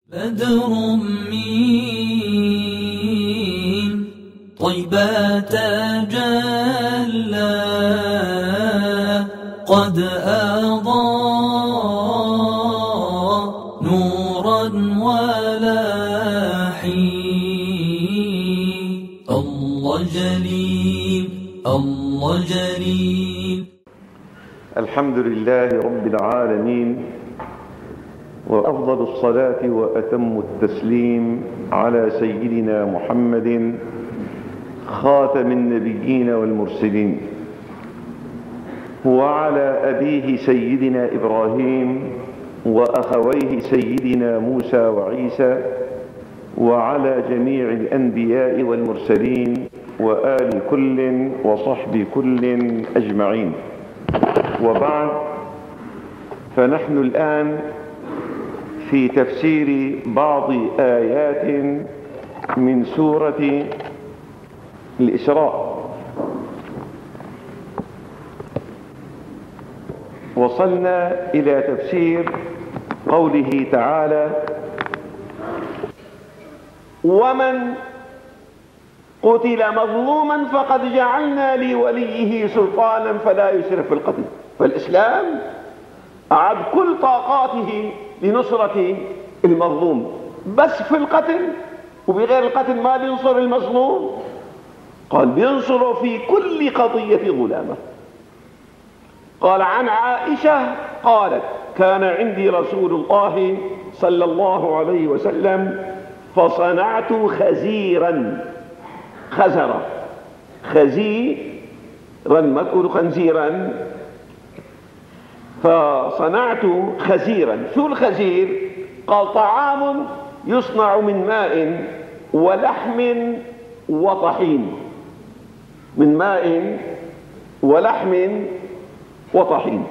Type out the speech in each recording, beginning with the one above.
بدر من طيبة تجلى قد أضاء نورا ولاحي الله جليل الله جليل. الحمد لله رب العالمين، وأفضل الصلاة وأتم التسليم على سيدنا محمد خاتم النبيين والمرسلين، وعلى أبيه سيدنا إبراهيم وأخويه سيدنا موسى وعيسى، وعلى جميع الأنبياء والمرسلين وآل كل وصحب كل أجمعين. وبعد، فنحن الآن في تفسير بعض آيات من سورة الإسراء. وصلنا إلى تفسير قوله تعالى: ومن قتل مظلوما فقد جعلنا لوليه سلطانا فلا يسرف في القتل. فالإسلام أعد كل طاقاته لنصرة المظلوم، بس في القتل وبغير القتل ما بينصر المظلوم، قال بينصره في كل قضية ظلامة. قال عن عائشة قالت: كان عندي رسول الله صلى الله عليه وسلم فصنعت خزيرا، خزرة، خزيرا ما تقولوا خنزيرا، فصنعت خزيرا. شو الخزير؟ قال: طعام يصنع من ماء ولحم وطحين، من ماء ولحم وطحين.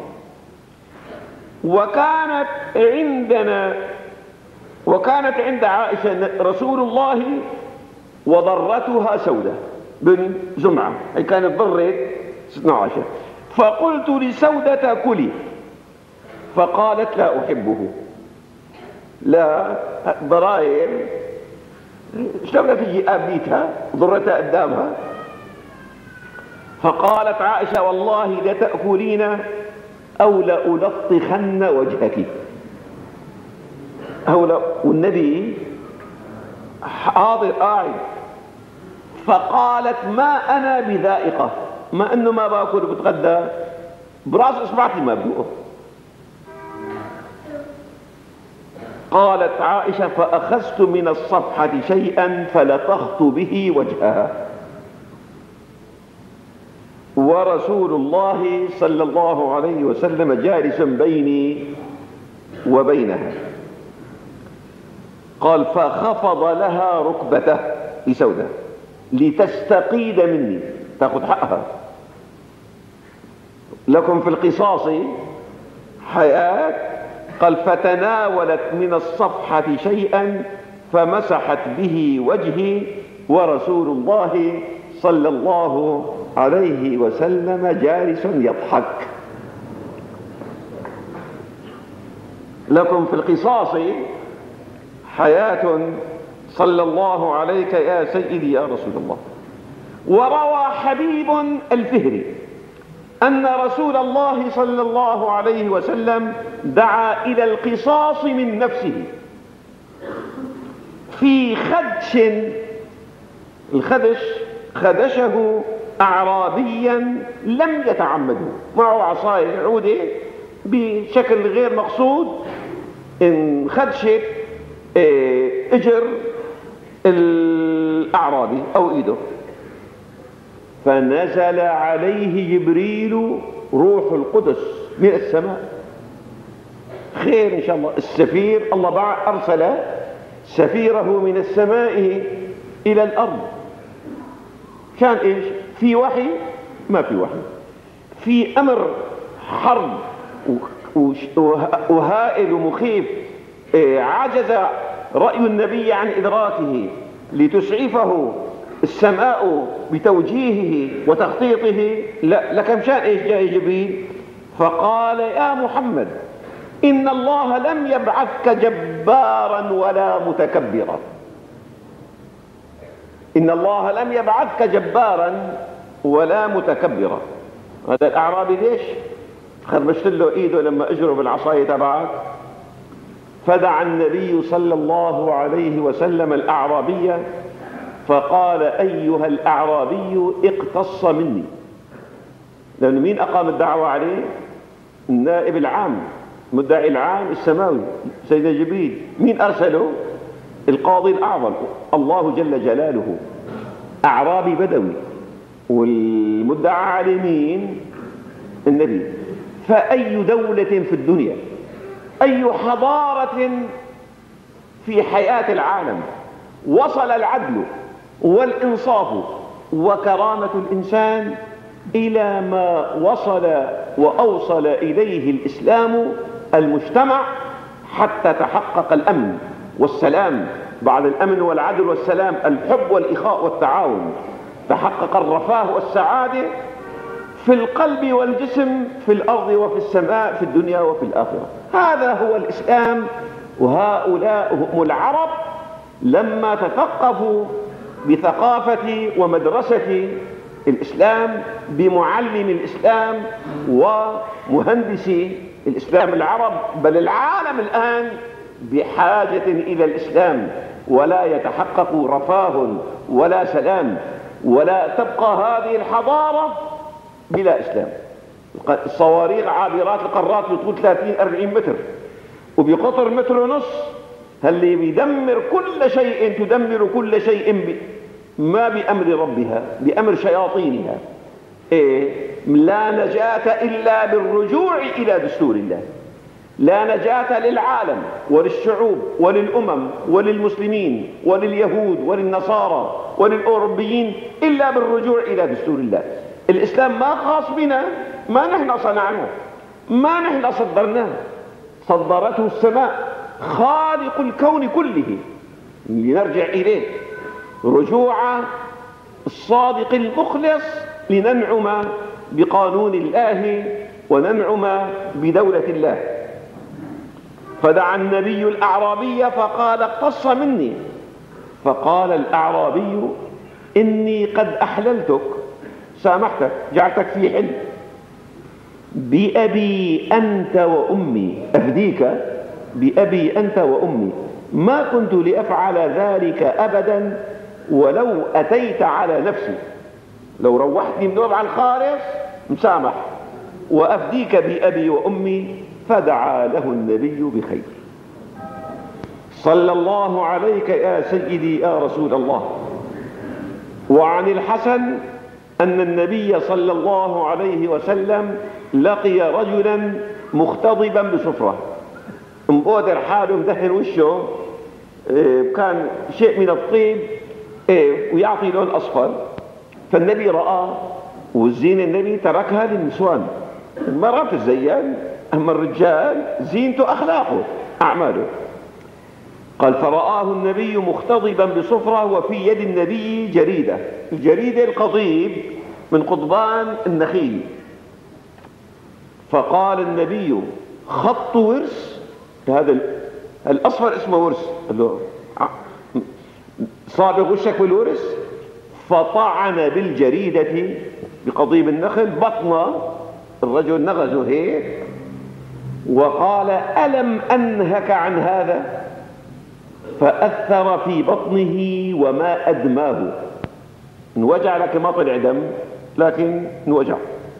وكانت عند عائشة رسول الله وضرتها سودة بن زمعة، هي كانت ضرت 12. فقلت لسودة: كلي. فقالت: لا أحبه. لا، ضرائر شلون تجي أبيتها ضرتها قدامها. فقالت عائشة: والله لتأكلين أو لألطخن وجهك. والنبي حاضر قاعد. فقالت: ما أنا بذائقة، ما أنه ما باكل بتغدى براس إصبعتي ما بدوقه. قالت عائشة: فأخذت من الصفحة شيئا فلطخت به وجهها، ورسول الله صلى الله عليه وسلم جالس بيني وبينها. قال: فخفض لها ركبته لسودة لتستقيد مني، تأخذ حقها. لكم في القصاص حياة. قال: فتناولت من الصفحة شيئا فمسحت به وجهي ورسول الله صلى الله عليه وسلم جالس يضحك. لكم في القصاص حياة صلى الله عليك يا سيدي يا رسول الله. وروى حبيب الفهري أن رسول الله صلى الله عليه وسلم دعا إلى القصاص من نفسه في خدش. الخدش خدشه أعرابيا لم يتعمده، معه عصاية عودة بشكل غير مقصود، إن خدشت اجر الأعرابي أو إيده، فنزل عليه جبريل روح القدس من السماء. خير إن شاء الله. السفير الله أرسل سفيره من السماء إلى الأرض. كان إيش؟ في وحي؟ ما في وحي، في أمر حرب وهائل ومخيف عجز رأي النبي عن إدراكه، لتسعفه السماء بتوجيهه وتخطيطه. لا، لكم شان إيش جاي جبريل؟ فقال: يا محمد إن الله لم يبعثك جبارا ولا متكبرا. إن الله لم يبعثك جبارا ولا متكبرا. هذا الأعرابي ليش خربشت له إيده لما أجره بالعصاية تبعك؟ فدعا النبي صلى الله عليه وسلم الأعرابي فقال: أيها الأعرابي اقتص مني. لأنه مين أقام الدعوة عليه؟ النائب العام، المدعي العام السماوي سيدنا جبريل. مين أرسله؟ القاضي الأعظم الله جل جلاله. أعرابي بدوي، والمدعى عليه مين؟ النبي. فأي دولة في الدنيا، أي حضارة في حياة العالم وصل العدل والإنصاف وكرامة الإنسان إلى ما وصل وأوصل إليه الإسلام المجتمع حتى تحقق الأمن والسلام؟ بعد الأمن والعدل والسلام الحب والإخاء والتعاون، تحقق الرفاه والسعادة في القلب والجسم، في الأرض وفي السماء، في الدنيا وفي الآخرة. هذا هو الإسلام. وهؤلاء هم العرب لما تثقفوا بثقافة ومدرسة الإسلام بمعلم الإسلام ومهندسي الإسلام العرب، بل العالم الآن بحاجة إلى الإسلام، ولا يتحقق رفاه ولا سلام، ولا تبقى هذه الحضارة بلا إسلام. الصواريخ عابرات القارات بطول 30-40 متر وبقطر 1.5 متر، اللي بيدمر كل شيء، تدمر كل شيء ما بأمر ربها، بأمر شياطينها. لا نجاة إلا بالرجوع إلى دستور الله. لا نجاة للعالم وللشعوب وللأمم وللمسلمين ولليهود وللنصارى وللأوروبيين إلا بالرجوع إلى دستور الله. الإسلام ما خاص بنا، ما نحن صنعناه، ما نحن صدرناه، صدرته السماء خالق الكون كله لنرجع إليه رجوع الصادق المخلص لننعم بقانون الله وننعم بدولة الله. فدعا النبي الأعرابي فقال: اقتص مني. فقال الأعرابي: إني قد أحللتك، سامحتك، جعلتك في حل، بأبي أنت وأمي، أفديك بأبي أنت وأمي، ما كنت لأفعل ذلك أبدا ولو أتيت على نفسي. لو روحتني من وضع الخالص مسامح، وأفديك بأبي وأمي. فدعا له النبي بخير. صلى الله عليك يا سيدي يا رسول الله. وعن الحسن أن النبي صلى الله عليه وسلم لقي رجلا مختضبا بصفرة، مبودر حاله، مدهن وشه، كان شيء من الطيب ويعطي لون أصفر. فالنبي رآه، والزين النبي تركها للنسوان، المرأة تتزين، أما الرجال زينته أخلاقه أعماله. قال: فرآه النبي مختضبا بصفرة وفي يد النبي جريدة. الجريدة القضيب من قضبان النخيل. فقال النبي: خط ورس، هذا الأصفر اسمه ورس، صابغ وشك بالورس. فطعن بالجريدة بقضيب النخل بطن الرجل، نغزه هيك، وقال: ألم أنهك عن هذا؟ فأثر في بطنه وما أدماه، انوجع لكن ما طلع دم، لكن انوجع.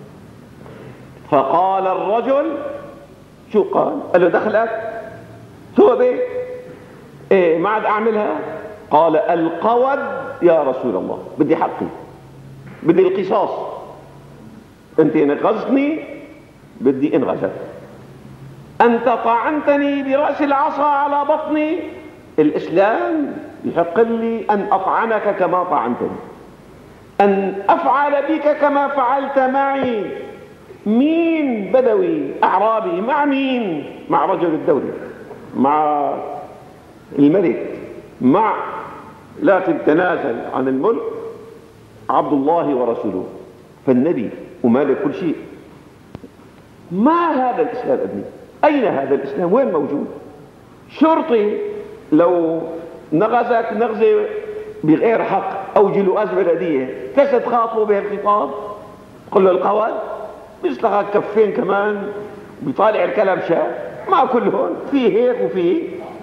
فقال الرجل: شو قال؟ قال له: دخلك شو بيه؟ ايه ما عاد اعملها؟ قال: القود يا رسول الله، بدي حقي، بدي القصاص، انت نغزتني بدي انغزك، انت طعنتني برأس العصا على بطني، الإسلام يحق لي أن أطعنك كما طعنتني، أن أفعل بك كما فعلت معي. مين بدوي أعرابي مع مين؟ مع رجل الدولة، مع الملك، مع لكن تنازل عن الملك عبد الله ورسوله، فالنبي ومالك كل شيء. ما هذا الإسلام ابني؟ أين هذا الإسلام؟ وين موجود؟ شرطي لو نغزك نغزة بغير حق أو جلؤاس بلدية تخاطبه بهالخطاب؟ قل له القواد بيسلخك كفين كمان بيطالع الكلام شاف ما كلهم في هيك وفي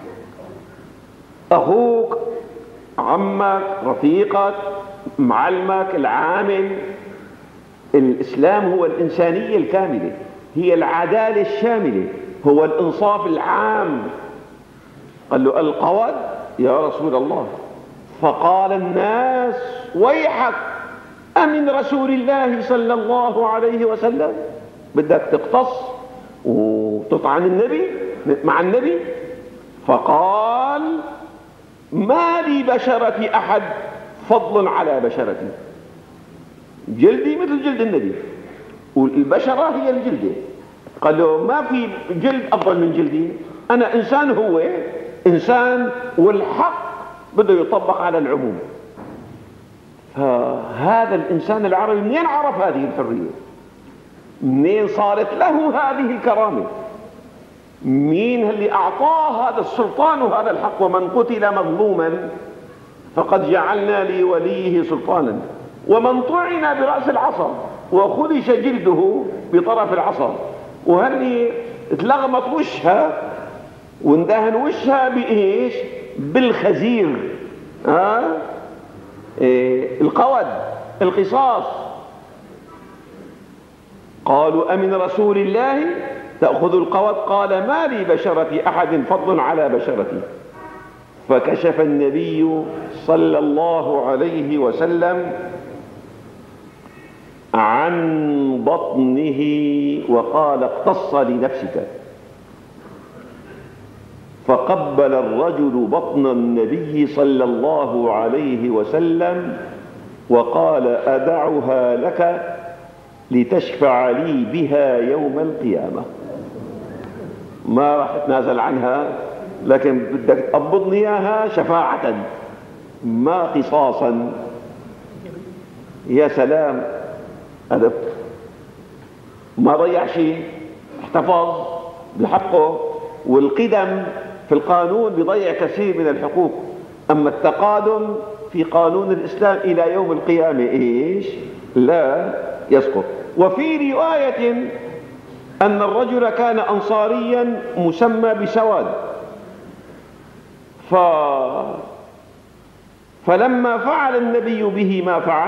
أخوك، عمك، رفيقك، معلمك، العامل. الإسلام هو الإنسانية الكاملة، هي العدالة الشاملة، هو الإنصاف العام. قال له القواد يا رسول الله. فقال الناس ويحك أمن رسول الله صلى الله عليه وسلم؟ بدك تقتص وتطعن النبي مع النبي؟ فقال ما لي بشرة أحد فضل على بشرتي، جلدي مثل جلد النبي والبشرة هي الجلدة. قال له ما في جلد أفضل من جلدي، أنا إنسان، هو إنسان، والحق بده يطبق على العموم. فهذا الإنسان العربي منين عرف هذه الحرية؟ منين صارت له هذه الكرامة؟ مين اللي أعطاه هذا السلطان وهذا الحق؟ ومن قتل مظلوما فقد جعلنا لوليه سلطانا ومن طعن برأس العصا وخدش جلده بطرف العصا. وهني اتلغمت وشها واندهن وشها بإيش؟ بالخزير، القود، القصاص. قالوا أمن رسول الله تأخذ القود؟ قال ما لي بشرة أحد فضل على بشرتي. فكشف النبي صلى الله عليه وسلم عن بطنه وقال اقتص لنفسك. فقبل الرجل بطن النبي صلى الله عليه وسلم وقال أدعها لك لتشفع لي بها يوم القيامة. ما راح اتنازل عنها، لكن بدك تقبضني اياها شفاعة ما قصاصا. يا سلام، أدب، ما ضيع شيء، احتفظ بحقه. والقدم في القانون بيضيع كثير من الحقوق، أما التقادم في قانون الإسلام إلى يوم القيامة إيش؟ لا يسقط. وفي رواية أن الرجل كان أنصاريا مسمى بسواد، فلما فعل النبي به ما فعل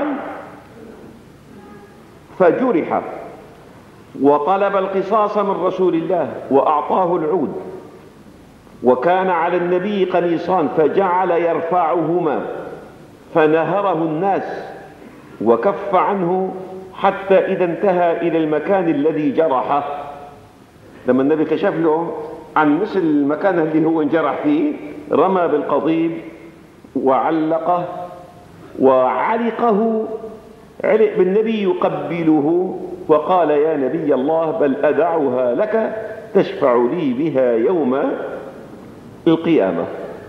فجرح وطلب القصاص من رسول الله وأعطاه العود، وكان على النبي قميصان فجعل يرفعهما فنهره الناس وكف عنه حتى إذا انتهى إلى المكان الذي جرحه. لما النبي كشف له عن مثل المكان اللي هو انجرح فيه رمى بالقضيب وعلقه وعلقه، علق بالنبي يقبله وقال يا نبي الله بل أدعها لك تشفع لي بها يوم القيامة.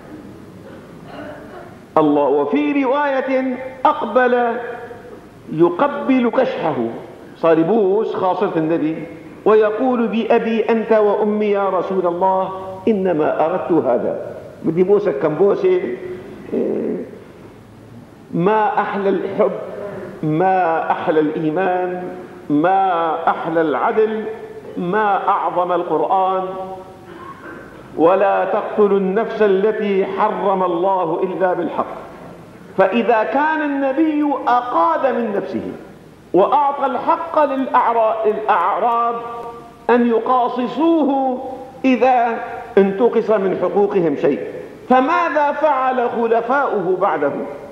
الله. وفي رواية أقبل يقبل كشحه، صار يبوس خاصرة النبي ويقول بأبي أنت وأمي يا رسول الله إنما أردت هذا، بدي بوسك كم بوسة. ما أحلى الحب، ما أحلى الإيمان، ما أحلى العدل، ما أعظم القرآن. ولا تقتلوا النفس التي حرم الله إلا بالحق. فإذا كان النبي أقاد من نفسه وأعطى الحق للأعراب أن يقاصصوه إذا انتقص من حقوقهم شيء، فماذا فعل خلفاؤه بعده؟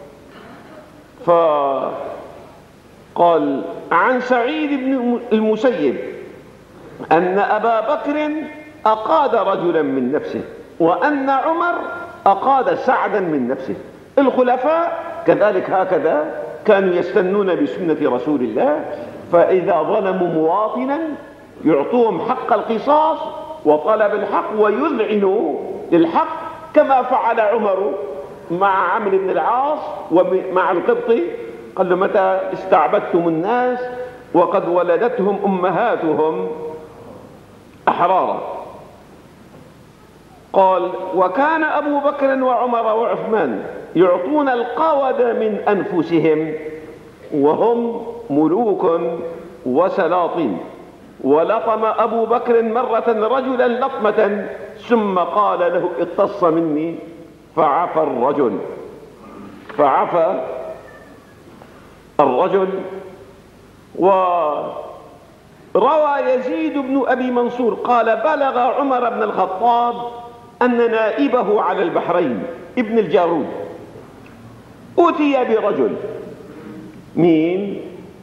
فقال عن سعيد بن المسيب أن أبا بكر أقاد رجلا من نفسه وأن عمر أقاد سعدا من نفسه. الخلفاء كذلك هكذا كانوا يستنون بسنة رسول الله، فإذا ظلموا مواطنا يعطوهم حق القصاص وطلب الحق ويذعنوا للحق، كما فعل عمر مع عمرو بن العاص ومع القبطي. قال له متى استعبدتم الناس وقد ولدتهم أمهاتهم أحرارا. قال: وكان أبو بكر وعمر وعثمان يعطون القود من أنفسهم وهم ملوك وسلاطين. ولطم أبو بكر مرة رجلا لطمة ثم قال له: اقتص مني، فعفى الرجل. وروى يزيد بن أبي منصور قال: بلغ عمر بن الخطاب أن نائبه على البحرين ابن الجارود أتي برجل. مين؟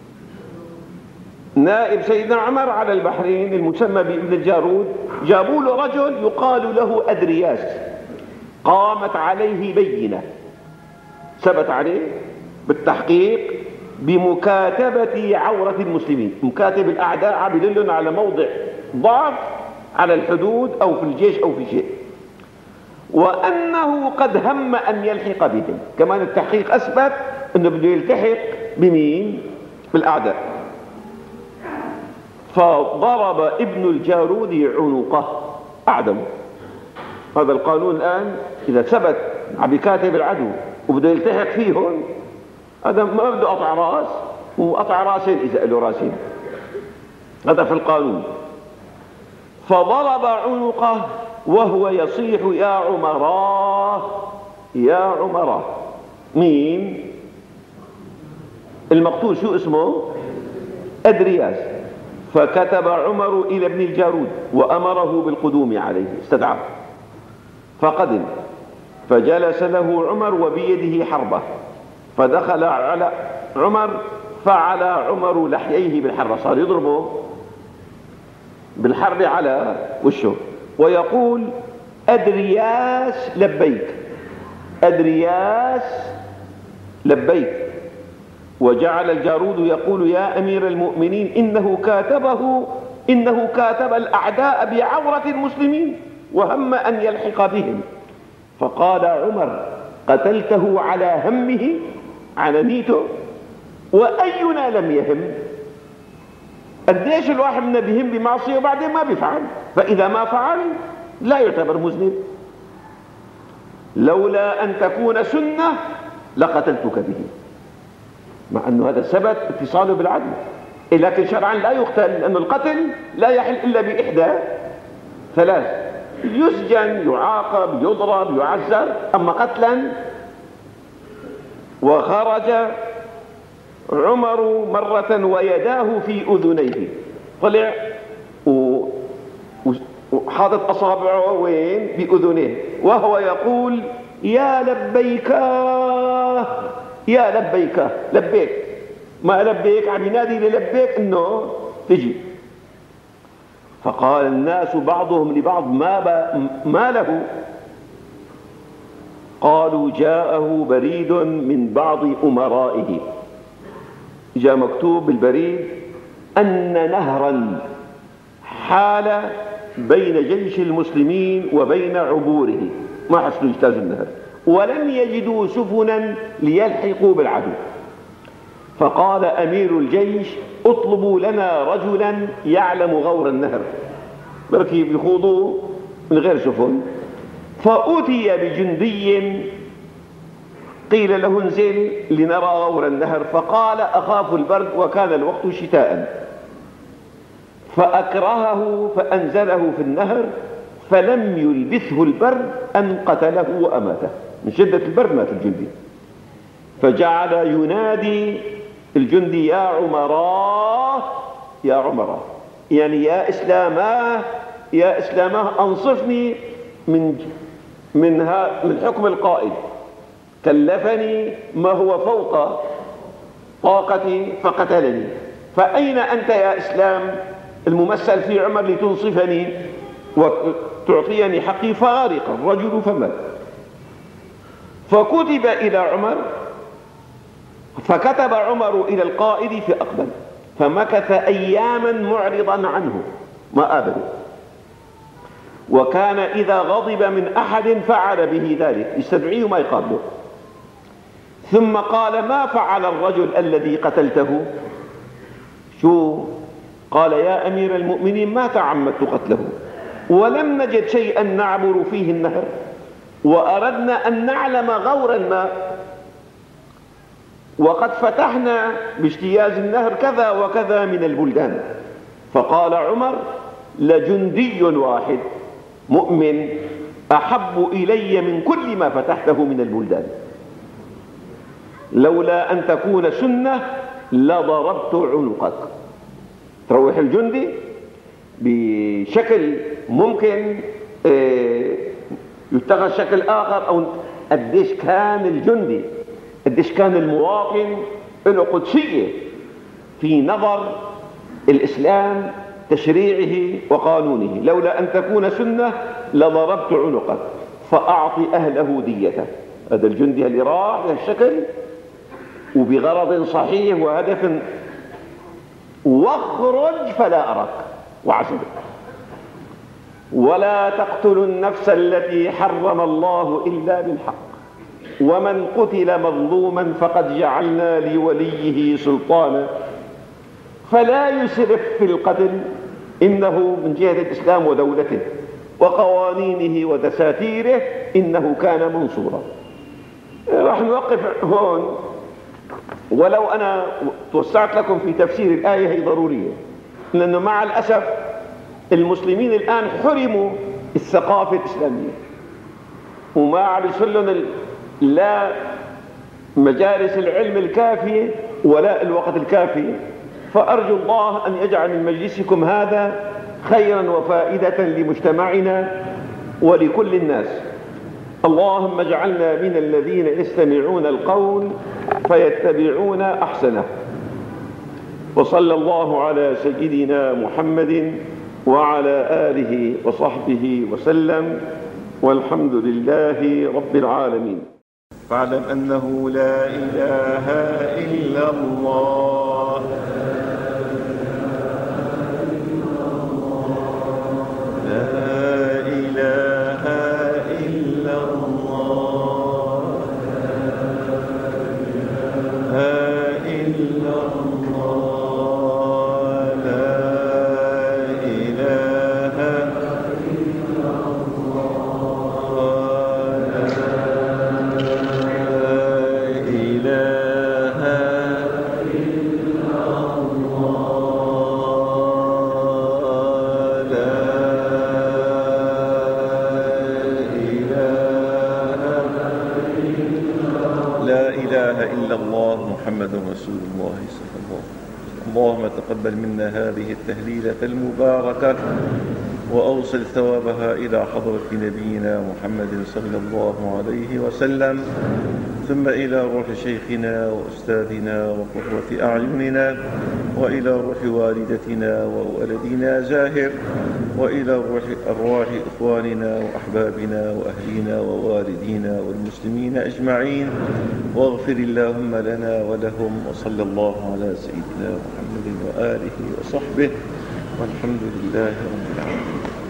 نائب سيدنا عمر على البحرين المسمى بابن الجارود، جابوا له رجل يقال له أدرياس، قامت عليه بينة، ثبت عليه بالتحقيق بمكاتبة عورة المسلمين. مكاتب الأعداء بدلون على موضع ضعف على الحدود أو في الجيش أو في شيء، وأنه قد هم أن يلحق بهم. كمان التحقيق أثبت أنه بده يلتحق بمين؟ بالأعداء. فضرب ابن الجارود عنقه، أعدمه. هذا القانون الآن إذا ثبت عم يكاتب العدو وبده يلتحق فيهم، هذا ما بده قطع راس، وقطع راسين إذا له راسين، هذا في القانون. فضرب عنقه وهو يصيح: يا عمراه يا عمراه. مين المقتول؟ شو اسمه؟ أدرياس. فكتب عمر إلى ابن الجارود وأمره بالقدوم عليه، استدعاه فقدم، فجلس له عمر وبيده حربة، فدخل على عمر فعلى عمر لحييه بالحربة، صار يضربه بالحرب على وشه ويقول: أدرياس لبيك، أدرياس لبيك. وجعل الجارود يقول: يا أمير المؤمنين، إنه كاتب الأعداء بعورة المسلمين وهم أن يلحق بهم. فقال عمر: قتلته على همه، على نيته، وأينا لم يهم؟ قديش الواحد منا بهم بمعصية وبعدين ما بيفعل، فإذا ما فعل لا يعتبر مذنب. لولا أن تكون سنة لقتلتك به، مع أنه هذا ثبت اتصاله بالعدل، لكن شرعا لا يقتل، لأن القتل لا يحل إلا بإحدى ثلاث: يسجن، يعاقب، يضرب، يعذر. أما قتلا. وخرج عمر مرة ويداه في أذنيه، طلع وحاطط أصابعه وين؟ بأذنيه، وهو يقول: يا لبيك يا لبيك، لبيك ما لبيك، عم ينادي للبيك انه تجي. فقال الناس بعضهم لبعض: ما له؟ قالوا: جاءه بريد من بعض أمرائه، جاء مكتوب بالبريد أن نهرا حال بين جيش المسلمين وبين عبوره، ما حصلوا يجتازوا النهر، ولم يجدوا سفنا ليلحقوا بالعدو. فقال أمير الجيش: اطلبوا لنا رجلا يعلم غور النهر، بركي بيخوضوا من غير سفن. فأتي بجندي قيل له: انزل لنرى غور النهر. فقال: أخاف البرد، وكان الوقت شتاء. فأكرهه فأنزله في النهر، فلم يلبثه البرد أن قتله وأماته، من شدة البرد مات الجندي. فجعل ينادي الجندي: يا عمراه يا عمراه، يعني يا إسلاماه يا إسلاماه، أنصفني من حكم القائد، كلفني ما هو فوق طاقتي فقتلني، فأين أنت يا إسلام الممثل في عمر لتنصفني وتعطيني حقي؟ فغرق الرجل فمات. فكتب إلى عمر، فكتب عمر إلى القائد فأقبل، فمكث أياما معرضا عنه ما آبه، وكان إذا غضب من أحد فعل به ذلك، يستدعيه ما يقابله. ثم قال: ما فعل الرجل الذي قتلته؟ شو قال؟ يا أمير المؤمنين ما تعمدت قتله، ولم نجد شيئا نعبر فيه النهر، وأردنا أن نعلم غور الماء، وقد فتحنا باجتياز النهر كذا وكذا من البلدان. فقال عمر: لجندي واحد مؤمن أحب إلي من كل ما فتحته من البلدان، لولا أن تكون سنة لضربت عنقك. تروح الجندي بشكل ممكن يتخذ شكل آخر، أو قديش كان الجندي، قديش كان المواطن له قدسية في نظر الإسلام تشريعه وقانونه. لولا أن تكون سنة لضربت عنقك فأعطي أهله ديته. هذا الجندي اللي راح بهالشكل وبغرض صحيح وهدف: واخرج فلا أراك، وعزل. ولا تقتلوا النفس التي حرم الله إلا بالحق، ومن قتل مظلوما فقد جعلنا لوليه سلطانا فلا يسرف في القتل إنه من جهة الإسلام ودولته وقوانينه ودساتيره إنه كان منصورا. راح نوقف هون، ولو أنا توسعت لكم في تفسير الآية هي ضرورية، لأنه مع الأسف المسلمين الآن حرموا الثقافة الإسلامية، وما عم يصير لهم لا مجالس العلم الكافية ولا الوقت الكافي. فأرجو الله أن يجعل من مجلسكم هذا خيرا وفائدة لمجتمعنا ولكل الناس. اللهم اجعلنا من الذين يستمعون القول فيتبعون أحسنه. وصلى الله على سيدنا محمد وعلى آله وصحبه وسلم، والحمد لله رب العالمين. فاعلم أنه لا إله إلا الله، لا إله إلا الله، لا إلا الله، لا إله إلا الله، لا إله إلا الله، لا إله إلا الله محمد رسول الله صلى الله عليه وسلم. اللهم تقبل منا هذه التهليلة المباركة، وأوصل ثوابها إلى حضرة نبينا محمد صلى الله عليه وسلم، ثم إلى روح شيخنا وأستاذنا وقرة أعيننا، وإلى روح والدتنا وولدنا زاهر، وإلى أرواح إخواننا وأحبابنا وأهلنا ووالدينا والمسلمين أجمعين، واغفر اللهم لنا ولهم، وصلى الله على سيدنا محمد وآله وصحبه، والحمد لله رب العالمين.